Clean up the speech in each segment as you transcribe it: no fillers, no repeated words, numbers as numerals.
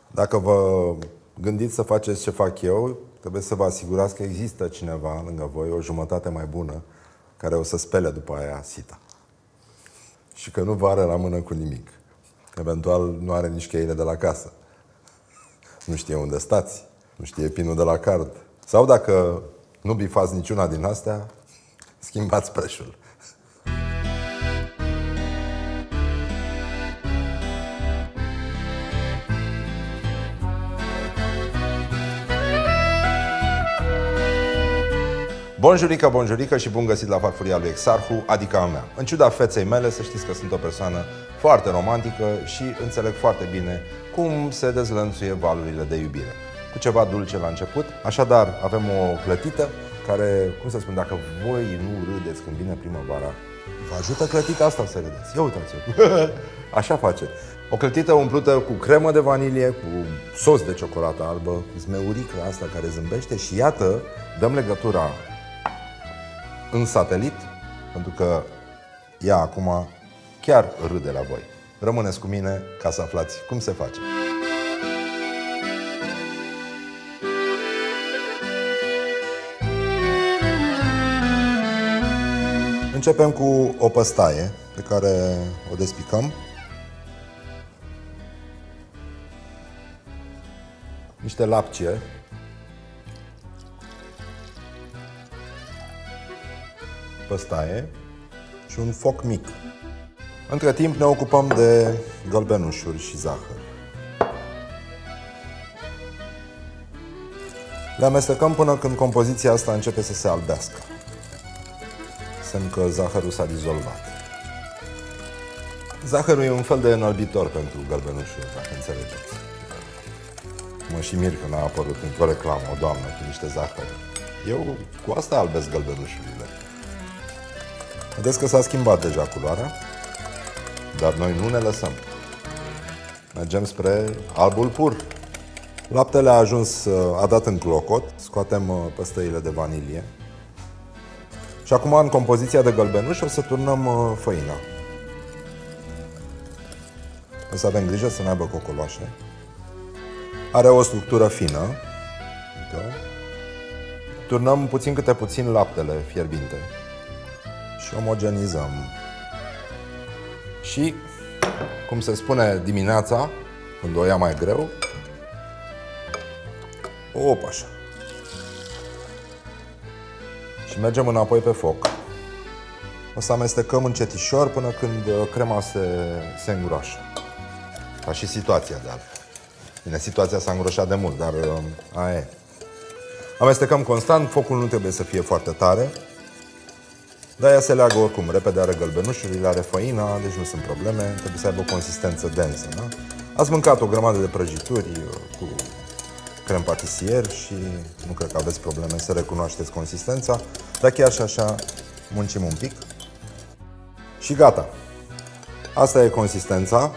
Dacă vă gândiți să faceți ce fac eu, trebuie să vă asigurați că există cineva lângă voi, o jumătate mai bună, care o să spele după aia sita. Și că nu vă are la mână cu nimic. Eventual nu are nici cheile de la casă. Nu știe unde stați, nu știe pinul de la card. Sau dacă nu bifați niciuna din astea, schimbați preșul. Bonjurică, bonjurică și bun găsit la farfuria lui Exarhu, adică a mea. În ciuda feței mele, să știți că sunt o persoană foarte romantică și înțeleg foarte bine cum se dezlănțuie valurile de iubire. Cu ceva dulce la început, așadar avem o clătită care, cum să spun, dacă voi nu râdeți când vine primăvara, vă ajută clătita asta să râdeți. Ia uitați-o! Așa face. O clătită umplută cu cremă de vanilie, cu sos de ciocolată albă, cu zmeurică asta care zâmbește și iată, dăm legătura în satelit, pentru că ea acum chiar râde la voi. Rămâneți cu mine ca să aflați cum se face. Începem cu o păstaie pe care o despicăm. Niște lapcie. Păstaie și un foc mic. Între timp ne ocupăm de gălbenușuri și zahăr. Le amestecăm până când compoziția asta începe să se albească. Semn că zahărul s-a dizolvat. Zahărul e un fel de înălbitor pentru gălbenușuri, dacă înțelegeți. Mă și mir că n-a apărut într-o reclamă o doamnă cu niște zahăr. Eu cu asta albesc gălbenușurile. Vedeți că s-a schimbat deja culoarea, dar noi nu ne lăsăm. Mergem spre albul pur. Laptele a ajuns, a dat în clocot, scoatem păstăile de vanilie. Și acum în compoziția de gălbenuș o să turnăm făina. O să avem grijă să nu aibă cocoloașe. Are o structură fină. Turnăm puțin câte puțin laptele fierbinte. Și omogenizăm. Și, cum se spune dimineața, când o ia mai greu, op, așa. Și mergem înapoi pe foc. O să amestecăm încetișor până când crema se îngroașă. Ca și situația de altfel. Bine, situația s-a îngroșat de mult, dar aia e. Amestecăm constant, focul nu trebuie să fie foarte tare. Dar ea se leagă oricum, repede are gălbenușurile, are făina, deci nu sunt probleme, trebuie să aibă o consistență densă, da? Ați mâncat o grămadă de prăjituri cu crem patisier și nu cred că aveți probleme să recunoașteți consistența, dar chiar și așa muncim un pic. Și gata. Asta e consistența.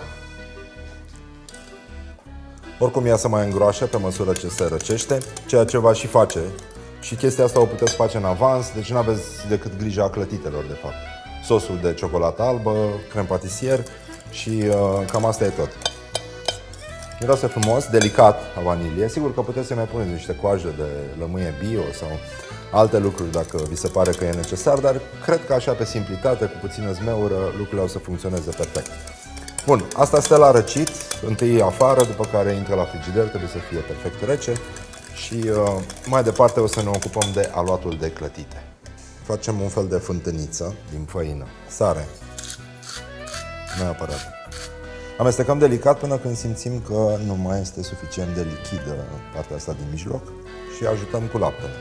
Oricum ea se mai îngroașă pe măsură ce se răcește, ceea ce va și face. Și chestia asta o puteți face în avans, deci nu aveți decât grija clătitelor, de fapt. Sosul de ciocolată albă, crem patisier și cam asta e tot. Miroase frumos, delicat a vanilie. Sigur că puteți să mai puneți niște coajă de lămâie bio sau alte lucruri dacă vi se pare că e necesar, dar cred că așa pe simplitate, cu puțină zmeură, lucrurile o să funcționeze perfect. Bun, asta stă la răcit, întâi afară, după care intră la frigider, trebuie să fie perfect rece. Și mai departe o să ne ocupăm de aluatul de clătite. Facem un fel de fântâniță din făină, sare, neapărat. Amestecăm delicat până când simțim că nu mai este suficient de lichidă partea asta din mijloc și ajutăm cu laptele.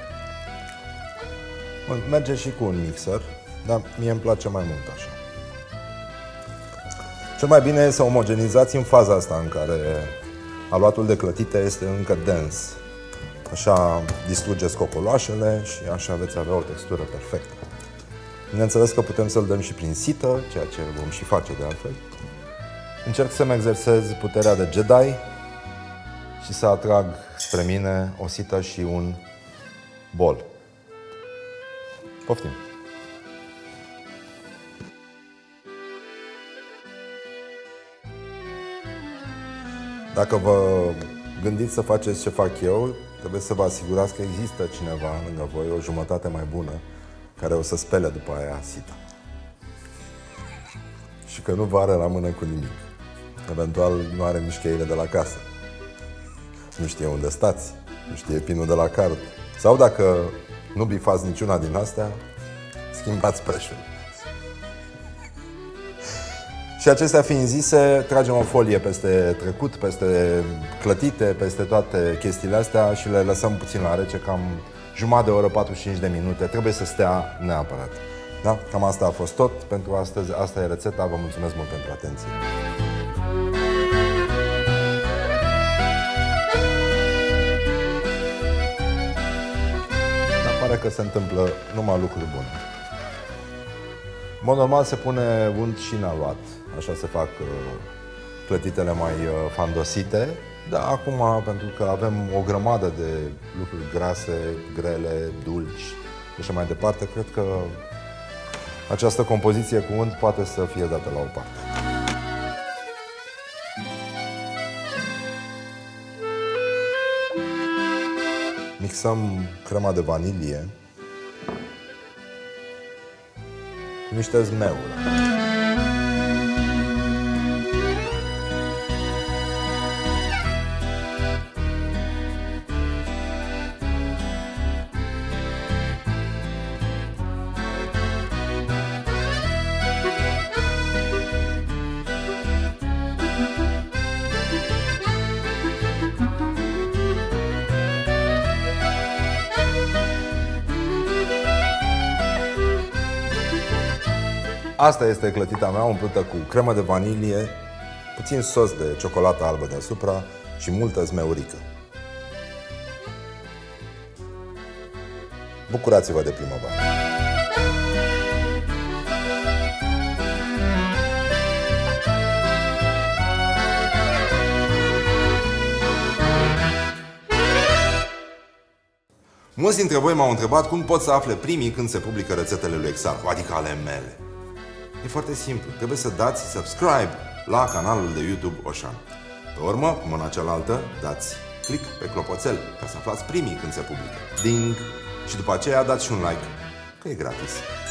Merge și cu un mixer, dar mie îmi place mai mult așa. Cel mai bine e să omogenizați în faza asta în care aluatul de clătite este încă dens. Așa distrugeți cocoloașele și așa veți avea o textură perfectă. Bineînțeles că putem să-l dăm și prin sită, ceea ce vom și face de altfel. Încerc să-mi exersez puterea de Jedi și să atrag spre mine o sită și un bol. Poftim! Dacă vă gândiți să faceți ce fac eu, trebuie să vă asigurați că există cineva lângă voi, o jumătate mai bună, care o să spele după aia sita. Și că nu vă are la mână cu nimic. Eventual nu are nici cheile de la casă. Nu știe unde stați, nu știe pinul de la card. Sau dacă nu bifați niciuna din astea, schimbați preșul. Și acestea fiind zise, tragem o folie peste trecut, peste clătite, peste toate chestiile astea și le lăsăm puțin la rece, cam jumătate de oră, 45 de minute. Trebuie să stea neapărat. Da? Cam asta a fost tot pentru astăzi. Asta e rețeta. Vă mulțumesc mult pentru atenție. Dar pare că se întâmplă numai lucruri bune. În mod normal se pune unt și în aluat. Așa se fac clătitele mai fandosite. Dar acum, pentru că avem o grămadă de lucruri grase, grele, dulci și așa mai departe, cred că această compoziție cu unt poate să fie dată la o parte. Mixăm crema de vanilie cu niște zmeuri. Asta este clătita mea, umplută cu cremă de vanilie, puțin sos de ciocolată albă deasupra și multă zmeurică. Bucurați-vă de primăvară! Mulți dintre voi m-au întrebat cum pot să afle primii când se publică rețetele lui Exarhu, adică ale mele. E foarte simplu, trebuie să dați subscribe la canalul de YouTube Oșan. Pe urmă, cu mâna cealaltă, dați click pe clopoțel ca să aflați primii când se publică. Ding! Și după aceea dați și un like, că e gratis.